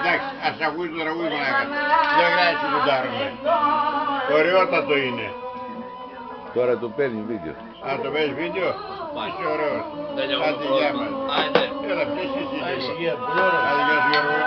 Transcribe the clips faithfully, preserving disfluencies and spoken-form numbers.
εντάξει, ας ακούσει το τραγούδι που να κάνει. Δεν χρειάζεται να κουντάρουμε. Ωραιότατο είναι. Τώρα το παίρνει βίντεο. Α, το παίρνεις βίντεο. Είσαι ωραίος. Άντε γεια μας. Έλα, ποιος είσαι λίγο. Άντε γεια σου Γιώργο.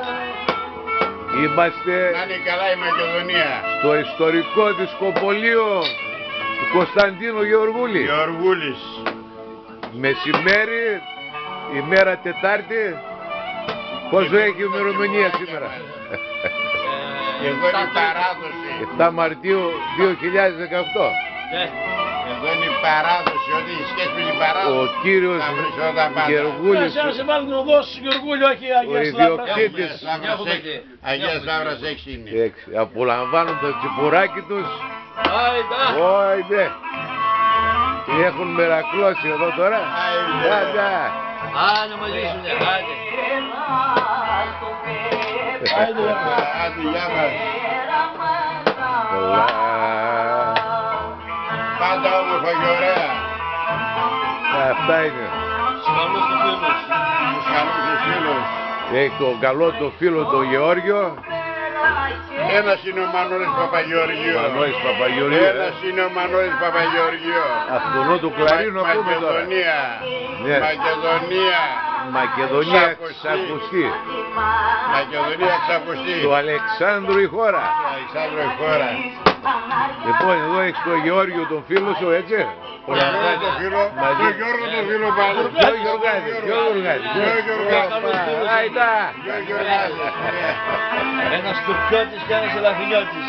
Είμαστε Να είναι καλά η Μακεδονία. στο ιστορικό δισκοπολείο του Κωνσταντίνου Γεωργούλη. Γεωργούλης. Μεσημέρι, ημέρα Τετάρτη. Πόσο έχει η ημερομηνία σήμερα? Εδώ είναι η παράδοση. επτά Μαρτίου δύο χιλιάδες δεκαοκτώ. Εδώ είναι η παράδοση, ό,τι έχει σχέση με την παράδοση. Ο κύριος Γεωργούλης, Να σε βάλουν ο δός Γεωργούλη, όχι ο Αγίας Λάβρας. ιδιοκτήτης, Αγίας Λάβρας έξι είναι. έξι, απολαμβάνουν το τσιπουράκι τους. Όιντε! Τι έχουν μερακλώσει εδώ τώρα. Άιντε. Άντε! Άντε μαζί σου, ναι, άντε. Άντε γεια μας. Καλά. Πάντα όμορφα και ωραία. Αυτά είναι. Στους καλούς του φίλους. Τους καλούς τους φίλους. Έχει τον καλό το φίλο τον Γεώργιο. Ένας είναι ο Μανώλης Παπαγεωργίου. Μανώλης Παπαγεωργίου. Ένας είναι ο Μανώλης Παπαγεωργίου. Αυτονό του κλαρίνο να πούμε τώρα. Μακεδονία. Ναι. Μακεδονία. Μακεδονία ξακουστή. Μακεδονία ξακουστή. Του Αλεξάνδρου η χώρα. Αλεξάνδρου η χώρα. Λοιπόν, εδώ έχεις τον Γεώργιο τον φίλο σου, έτσι. Ο Γιώργο το φίλο. Μαζί. Το Γιώργο το φίλο πάλι. Γιο Γιωργάδης, Γιο Γιωργάδης. Γιο Γιωργάδης. Άιτα. Γιο Γιωργάδης. Ένας Τουρκιώτης και ένας Ελαφινιώτης.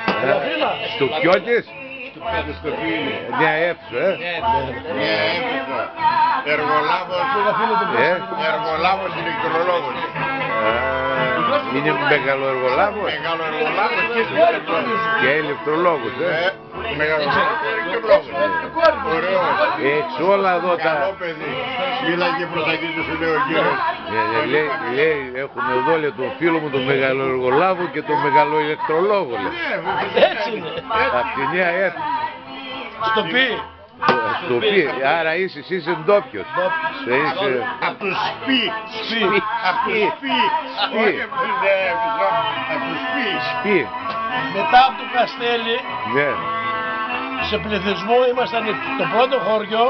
Στουκιώτης. Πάντως το ποιο είναι. Μια έψο, ε. Ναι, έπαιξα. Εργολάβος. Ε. Εργολάβος ηλεκτρολόγος. Α, είναι μεγαλοεργολάβος Μεγάλο εργολάβος και ηλεκτρολόγος. και ηλεκτρολόγος, ε. Ε, Μεγαλοεργολάβος και ηλεκτρολόγος. Ωραίος. Έχεις όλα εδώ τα... Καλό παιδί. Μίλαγε προς τα εκεί του σου λέει ο κύριος. Ε, ε, λέει, λέει, έχουμε εδώ λέει, τον φίλο μου τον μεγαλοεργολάβο και τον μεγαλοηλεκτρολόγο, λέει. Έτσι είναι. Απ' τη Νέα Έθνη. Στο πει. Στο πει, άρα είσαι, εσύ είσαι ντόπιος. Σε είσαι... Απ' το σπι. Σπι. Απ' το σπι. Σπι. Όχι απ' το ναι, απ' το σπι. Σπι. Μετά από το Καστέλι, Ναι. σε πληθυσμό ήμασταν το πρώτο χωριό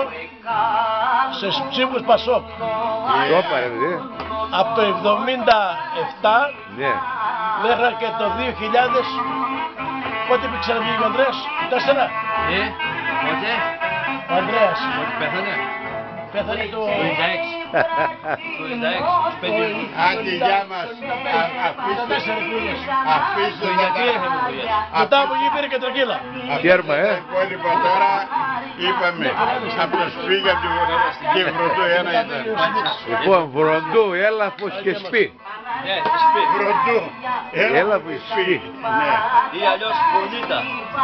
σε ψήφους Πασόκ. Το πάρε, δηλαδή. Από το εβδομήντα επτά Ναι. μέχρι και το δύο χιλιάδες, πότε πήγε να βγει ο Ανδρέας, τέσσερα. Ε, πότε, Ο Ανδρέας πότε πέθανε. πέθανε το... Το ενενήντα έξι. Το ενενήντα έξι, τους πέντε. Άντε γεια μας. Α- Αφήστε. τέσσερα μήνες. Αφήστε Το τα ενενήντα τρία είχαμε δουλειές. Μετά από εκεί πήρε και τρακύλα. Τέρμα, ε. Τα υπόλοιπα τώρα είπαμε. Από το σπίγα του και βροντού ένα ήταν. Λοιπόν, βροντού, έλαφος και σπι. Ναι, σπίτι. Βροντού. Έλαφος και σπι. Ναι. Ή αλλιώς Πολίτα.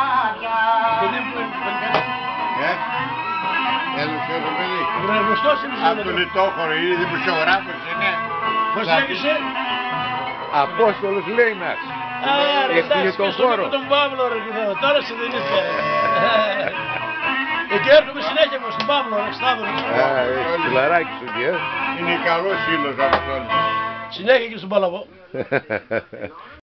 Ε, Έλουσε το παιδί. Γνωστός είναι Από το λιτόχωρο, είναι δημοσιογράφος, είναι. Πώς Θα λέγεσαι? Απόστολος Λέινας. Α, ρε, εντάξει, και στον Εκκλητοφόρο. τον Παύλο, ρε, τώρα συνειδητήκα. Εκεί έρχομαι συνέχεια μου στον Παύλο, ρε, Σταύρο. Α, έχει φιλαράκι σου εκεί, ε. Είναι καλός σύλλος από τον. Συνέχεια και στον Παλαβό.